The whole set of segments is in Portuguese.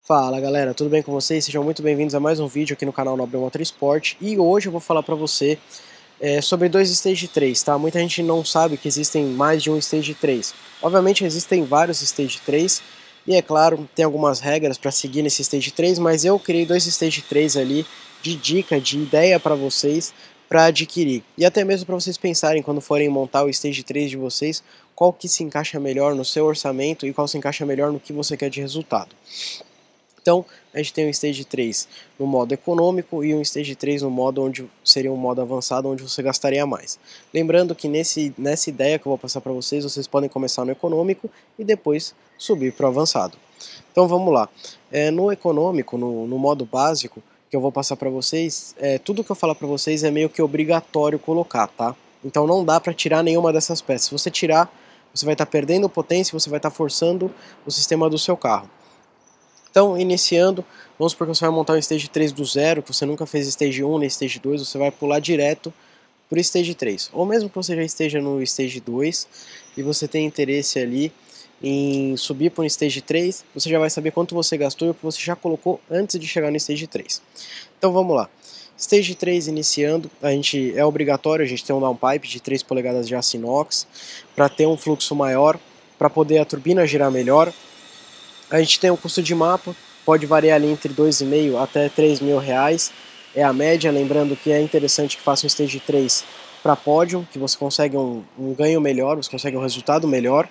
Fala galera, tudo bem com vocês? Sejam muito bem-vindos a mais um vídeo aqui no canal Nobre Motorsport. E hoje eu vou falar pra você sobre dois Stage 3, tá? Muita gente não sabe que existem mais de um Stage 3. Obviamente existem vários Stage 3 e é claro, tem algumas regras para seguir nesse Stage 3, mas eu criei dois Stage 3 ali de dica, de ideia para vocês para adquirir. E até mesmo para vocês pensarem quando forem montar o Stage 3 de vocês, qual que se encaixa melhor no seu orçamento e qual se encaixa melhor no que você quer de resultado. Então, a gente tem um Stage 3 no modo econômico e um Stage 3 no modo onde seria um modo avançado, onde você gastaria mais. Lembrando que nessa ideia que eu vou passar para vocês, vocês podem começar no econômico e depois subir para o avançado. Então vamos lá. No econômico, no modo básico, que eu vou passar para vocês, tudo que eu falar para vocês é meio que obrigatório colocar, tá? Então não dá para tirar nenhuma dessas peças. Se você tirar, você vai estar perdendo potência e você vai estar forçando o sistema do seu carro. Então, iniciando, vamos supor que você vai montar um Stage 3 do zero, que você nunca fez Stage 1 nem Stage 2, você vai pular direto para o Stage 3. Ou mesmo que você já esteja no Stage 2 e você tem interesse ali em subir para um Stage 3, você já vai saber quanto você gastou e o que você já colocou antes de chegar no Stage 3. Então vamos lá. Stage 3 iniciando, é obrigatório a gente ter um downpipe de 3 polegadas de aço inox para ter um fluxo maior, para poder a turbina girar melhor. A gente tem um custo de mapa, pode variar ali entre R$2.500 até R$3.000, é a média, lembrando que é interessante que faça um Stage 3 para pódio, que você consegue um ganho melhor, você consegue um resultado melhor.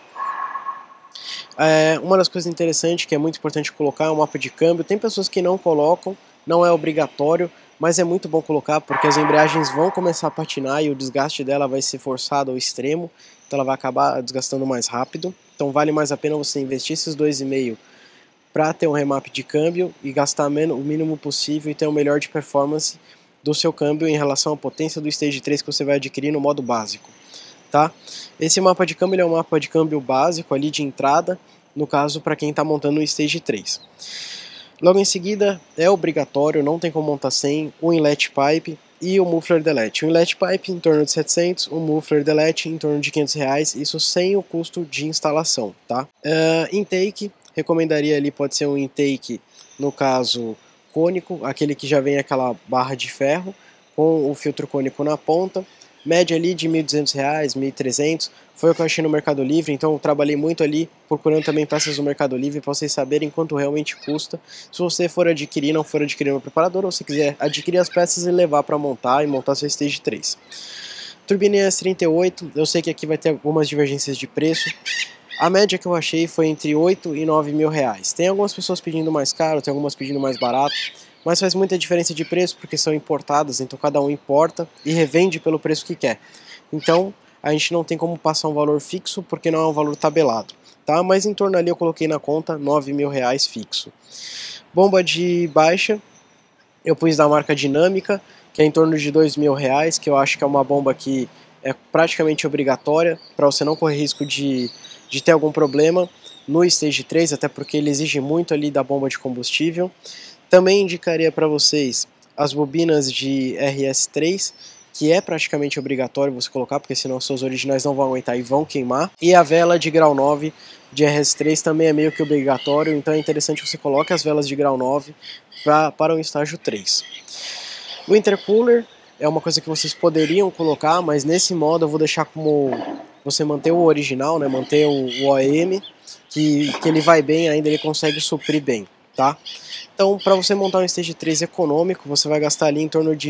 Uma das coisas interessantes que é muito importante colocar é o mapa de câmbio. Tem pessoas que não colocam, não é obrigatório, mas é muito bom colocar porque as embreagens vão começar a patinar e o desgaste dela vai ser forçado ao extremo, então ela vai acabar desgastando mais rápido. Então vale mais a pena você investir esses R$2.500 para ter um remap de câmbio e gastar o mínimo possível e ter o melhor de performance do seu câmbio em relação à potência do Stage 3 que você vai adquirir no modo básico. Tá? Esse mapa de câmbio é um mapa de câmbio básico ali de entrada, no caso para quem está montando o Stage 3. Logo em seguida é obrigatório, não tem como montar sem, o inlet pipe e o muffler delete. O inlet pipe em torno de 700, o muffler delete em torno de R$500, isso sem o custo de instalação. Tá? Intake, recomendaria ali, pode ser um intake, no caso cônico, aquele que já vem aquela barra de ferro, com o filtro cônico na ponta. Média ali de R$1.200, R$1.300, foi o que eu achei no Mercado Livre, então eu trabalhei muito ali procurando também peças no Mercado Livre para vocês saberem quanto realmente custa. Se você for adquirir, não for adquirir no preparador, ou se quiser adquirir as peças e levar para montar e montar seu Stage 3. Turbina ES38, eu sei que aqui vai ter algumas divergências de preço. A média que eu achei foi entre R$8.000 e R$9.000. Tem algumas pessoas pedindo mais caro, tem algumas pedindo mais barato, mas faz muita diferença de preço porque são importadas, então cada um importa e revende pelo preço que quer. Então a gente não tem como passar um valor fixo porque não é um valor tabelado, tá? Mas em torno ali eu coloquei na conta R$9.000 fixo. Bomba de baixa, eu pus da marca Dinâmica, que é em torno de R$2.000, que eu acho que é uma bomba que é praticamente obrigatória para você não correr risco de ter algum problema no Stage 3, até porque ele exige muito ali da bomba de combustível. Também indicaria para vocês as bobinas de RS3, que é praticamente obrigatório você colocar, porque senão seus originais não vão aguentar e vão queimar. E a vela de grau 9 de RS3 também é meio que obrigatório, então é interessante que você coloque as velas de grau 9 para o estágio 3. O intercooler é uma coisa que vocês poderiam colocar, mas nesse modo eu vou deixar como você manter o original, né, manter o OEM, que ele vai bem, ainda ele consegue suprir bem, tá? Então, para você montar um Stage 3 econômico, você vai gastar ali em torno de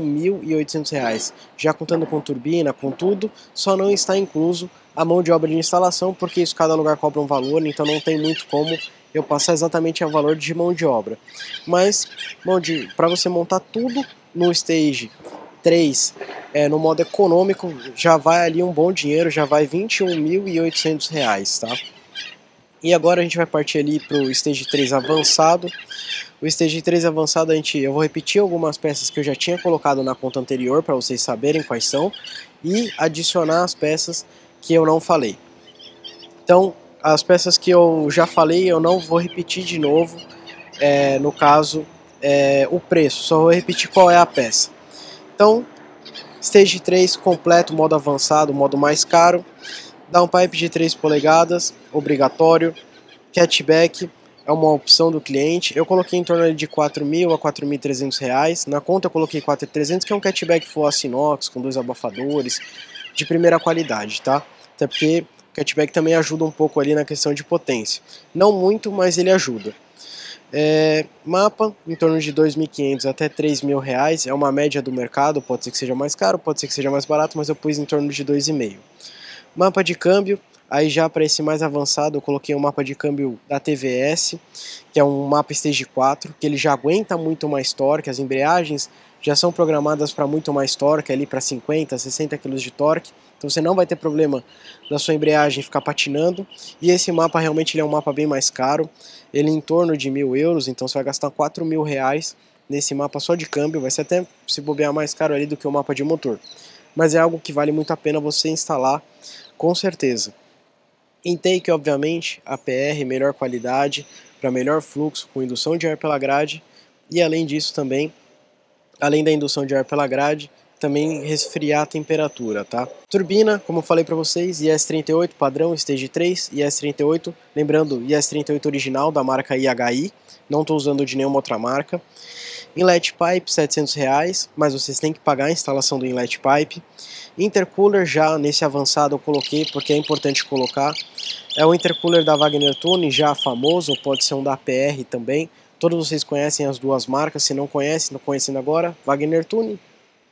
R$21.800, já contando com turbina, com tudo, só não está incluso a mão de obra de instalação, porque isso cada lugar cobra um valor, então não tem muito como eu passar exatamente o valor de mão de obra. Mas, para você montar tudo no Stage 3, no modo econômico, já vai ali um bom dinheiro, já vai R$21.800, tá? E agora a gente vai partir ali para o Stage 3 avançado. O Stage 3 avançado eu vou repetir algumas peças que eu já tinha colocado na conta anterior para vocês saberem quais são e adicionar as peças que eu não falei. Então, as peças que eu já falei eu não vou repetir de novo, no caso, o preço, só vou repetir qual é a peça. Então, Stage 3 completo, modo avançado, modo mais caro. Downpipe de 3 polegadas, obrigatório. Catchback, é uma opção do cliente. Eu coloquei em torno de R$4.000 a R$4.300. Na conta eu coloquei R$4.300, que é um catchback full aço inox, com 2 abafadores, de primeira qualidade, tá? Até porque o catchback também ajuda um pouco ali na questão de potência. Não muito, mas ele ajuda. Mapa em torno de R$2.500 até R$3.000, é uma média do mercado, pode ser que seja mais caro, pode ser que seja mais barato, mas eu pus em torno de R$2.500. Mapa de câmbio, aí já para esse mais avançado eu coloquei um mapa de câmbio da TVS, que é um mapa Stage 4, que ele já aguenta muito mais torque, as embreagens já são programadas para muito mais torque, ali para 50, 60 kg de torque, então você não vai ter problema da sua embreagem ficar patinando. E esse mapa realmente ele é um mapa bem mais caro, ele é em torno de €1.000, então você vai gastar R$4.000 nesse mapa só de câmbio, vai ser até, se bobear, mais caro ali do que o mapa de motor. Mas é algo que vale muito a pena você instalar, com certeza. Intake, obviamente, APR, melhor qualidade, para melhor fluxo, com indução de ar pela grade, e além disso também, além da indução de ar pela grade, também resfriar a temperatura, tá? Turbina, como eu falei para vocês, IS-38 padrão Stage 3, IS-38, lembrando, IS-38 original da marca IHI, não estou usando de nenhuma outra marca. Inlet Pipe, R$700, mas vocês têm que pagar a instalação do Inlet Pipe. Intercooler, já nesse avançado eu coloquei, porque é importante colocar. É o intercooler da Wagner Tune, já famoso, pode ser um da APR também. Todos vocês conhecem as duas marcas, se não conhecem, estão conhecendo agora, Wagner Tune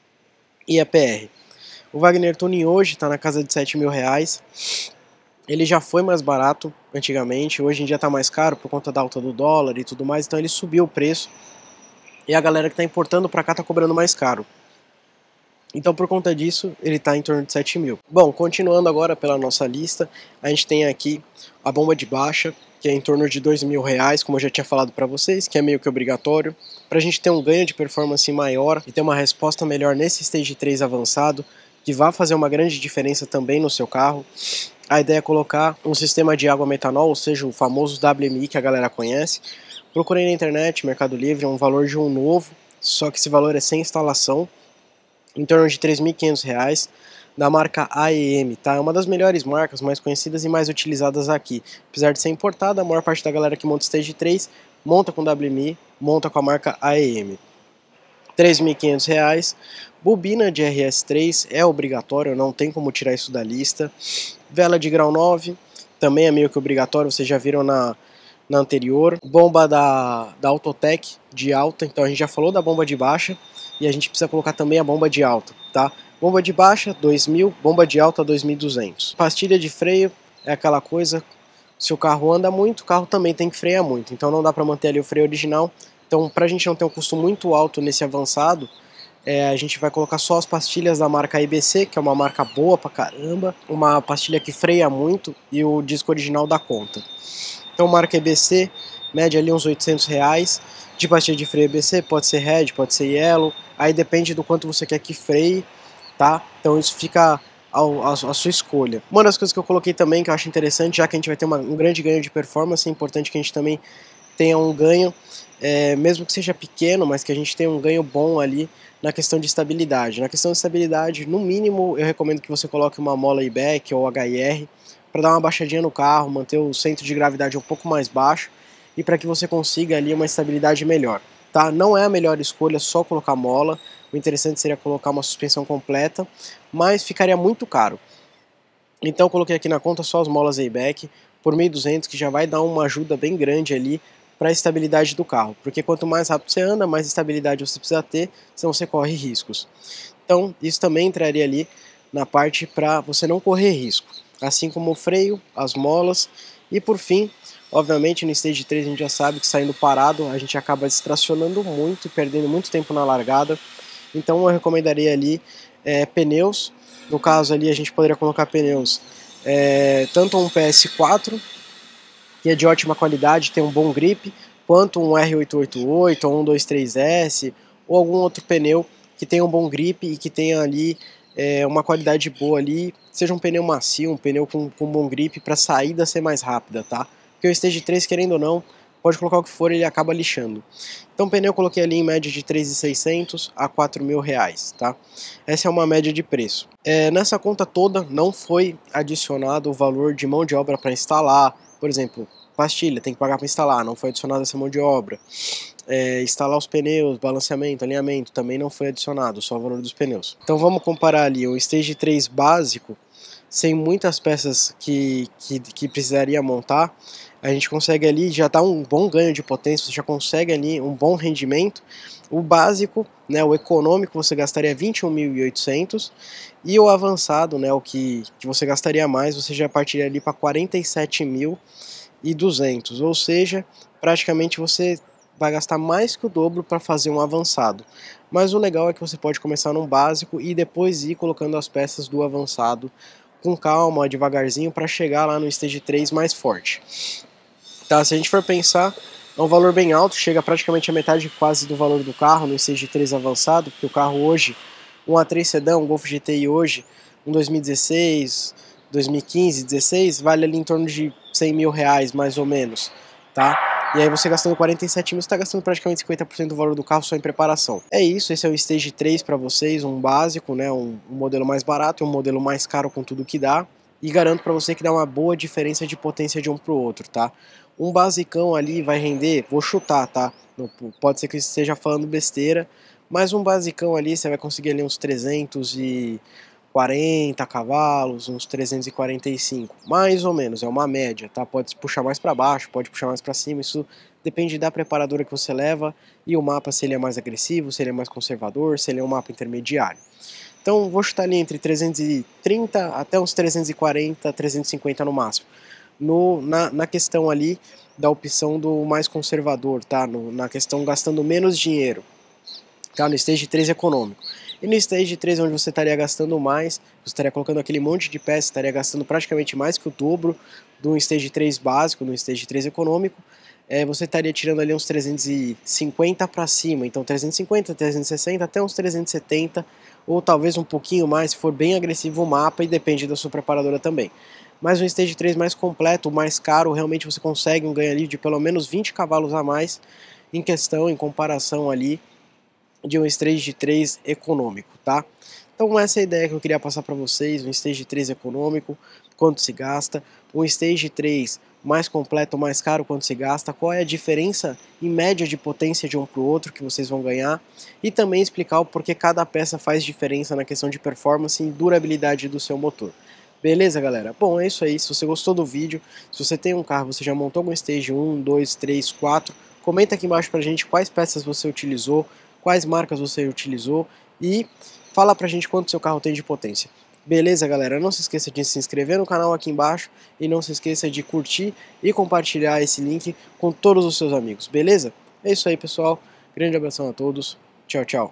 e APR. O Wagner Tune hoje está na casa de R$7.000. Ele já foi mais barato antigamente, hoje em dia está mais caro por conta da alta do dólar e tudo mais, então ele subiu o preço. E a galera que está importando para cá está cobrando mais caro. Então por conta disso ele está em torno de 7.000. Bom, continuando agora pela nossa lista, a gente tem aqui a bomba de baixa, que é em torno de R$2.000, como eu já tinha falado para vocês, que é meio que obrigatório, para a gente ter um ganho de performance maior e ter uma resposta melhor nesse Stage 3 avançado, que vai fazer uma grande diferença também no seu carro. A ideia é colocar um sistema de água metanol, ou seja, o famoso WMI que a galera conhece. Procurei na internet, Mercado Livre, é um valor de um novo, só que esse valor é sem instalação, em torno de R$3.500, da marca AEM, tá? É uma das melhores marcas, mais conhecidas e mais utilizadas aqui. Apesar de ser importada, a maior parte da galera que monta Stage 3 monta com WMI, monta com a marca AEM. R$3.500. Bobina de RS3 é obrigatório, não tem como tirar isso da lista. Vela de grau 9, também é meio que obrigatório, vocês já viram na anterior. Bomba da Autotech de alta, então a gente já falou da bomba de baixa e a gente precisa colocar também a bomba de alta, tá? Bomba de baixa 2.000, bomba de alta 2.200. Pastilha de freio é aquela coisa, se o carro anda muito, o carro também tem que frear muito, então não dá para manter ali o freio original. Então, para a gente não ter um custo muito alto nesse avançado, a gente vai colocar só as pastilhas da marca IBC, que é uma marca boa pra caramba, uma pastilha que freia muito e o disco original dá conta. Então, marca IBC, média ali uns R$800. De pastilha de freio IBC, pode ser Red, pode ser Yellow, aí depende do quanto você quer que freie, tá? Então isso fica a sua escolha. Uma das coisas que eu coloquei também, que eu acho interessante, já que a gente vai ter um grande ganho de performance, é importante que a gente também tenha um ganho, mesmo que seja pequeno, mas que a gente tenha um ganho bom ali na questão de estabilidade. Na questão de estabilidade, no mínimo, eu recomendo que você coloque uma mola e-back ou HIR para dar uma baixadinha no carro, manter o centro de gravidade um pouco mais baixo e para que você consiga ali uma estabilidade melhor. Tá? Não é a melhor escolha só colocar mola, o interessante seria colocar uma suspensão completa, mas ficaria muito caro. Então eu coloquei aqui na conta só as molas e-back por 1.200, que já vai dar uma ajuda bem grande ali para a estabilidade do carro, porque quanto mais rápido você anda, mais estabilidade você precisa ter, senão você corre riscos. Então isso também entraria ali na parte para você não correr risco, assim como o freio, as molas e por fim, obviamente no Stage 3 a gente já sabe que saindo parado a gente acaba distracionando muito e perdendo muito tempo na largada, então eu recomendaria ali pneus, no caso ali a gente poderia colocar pneus tanto um PS4, que é de ótima qualidade, tem um bom grip, quanto um R888 ou um 23S ou algum outro pneu que tenha um bom grip e que tenha ali uma qualidade boa ali, seja um pneu macio, um pneu com bom grip para a saída ser mais rápida, tá? Porque o Stage 3, querendo ou não, pode colocar o que for, ele acaba lixando. Então o pneu eu coloquei ali em média de R$3.600 a R$4.000, tá? Essa é uma média de preço. Nessa conta toda não foi adicionado o valor de mão de obra para instalar, por exemplo, pastilha, tem que pagar para instalar, não foi adicionada essa mão de obra. Instalar os pneus, balanceamento, alinhamento, também não foi adicionado, só o valor dos pneus. Então vamos comparar ali o Stage 3 básico, sem muitas peças que precisaria montar, a gente consegue ali já dar um bom ganho de potência, você já consegue ali um bom rendimento. O básico, né, o econômico, você gastaria 21.800 e o avançado, né, o que você gastaria mais, você já partiria ali para 47.200, ou seja, praticamente você vai gastar mais que o dobro para fazer um avançado. Mas o legal é que você pode começar num básico e depois ir colocando as peças do avançado com calma, devagarzinho, para chegar lá no Stage 3 mais forte. Tá, se a gente for pensar, é um valor bem alto, chega praticamente a metade quase do valor do carro no Stage 3 avançado, porque o carro hoje, um A3 Sedã, um Golf GTI hoje, um 2016, 2015, 16, vale ali em torno de 100 mil reais, mais ou menos, tá? E aí você gastando 47 mil, você está gastando praticamente 50% do valor do carro só em preparação. É isso, esse é o Stage 3 para vocês, um básico, né, um modelo mais barato e um modelo mais caro com tudo que dá. E garanto para você que dá uma boa diferença de potência de um para o outro, tá? Um basicão ali vai render, vou chutar, tá? Pode ser que eu esteja falando besteira, mas um basicão ali você vai conseguir ali uns 340 cavalos, uns 345, mais ou menos, é uma média, tá? Pode puxar mais para baixo, pode puxar mais para cima, isso depende da preparadora que você leva e o mapa, se ele é mais agressivo, se ele é mais conservador, se ele é um mapa intermediário. Então vou chutar ali entre 330 até uns 340, 350 no máximo. Na questão ali da opção do mais conservador, tá? Na questão gastando menos dinheiro, tá? No Stage 3 econômico. E no Stage 3, onde você estaria gastando mais, você estaria colocando aquele monte de peças, estaria gastando praticamente mais que o dobro do Stage 3 básico, no Stage 3 econômico, você estaria tirando ali uns 350 para cima, então 350, 360, até uns 370, ou talvez um pouquinho mais, se for bem agressivo o mapa, e depende da sua preparadora também. Mas um Stage 3 mais completo, mais caro, realmente você consegue um ganho ali de pelo menos 20 cavalos a mais em questão, em comparação ali de um Stage 3 econômico, tá? Então essa é a ideia que eu queria passar para vocês, um Stage 3 econômico, quanto se gasta, um Stage 3 mais completo, mais caro, quanto se gasta, qual é a diferença em média de potência de um para o outro que vocês vão ganhar, e também explicar o porquê cada peça faz diferença na questão de performance e durabilidade do seu motor. Beleza, galera? Bom, é isso aí. Se você gostou do vídeo, se você tem um carro, você já montou algum Stage 1, 2, 3, 4, comenta aqui embaixo pra gente quais peças você utilizou, quais marcas você utilizou e fala pra gente quanto seu carro tem de potência. Beleza, galera? Não se esqueça de se inscrever no canal aqui embaixo e não se esqueça de curtir e compartilhar esse link com todos os seus amigos, beleza? É isso aí, pessoal. Grande abração a todos. Tchau, tchau.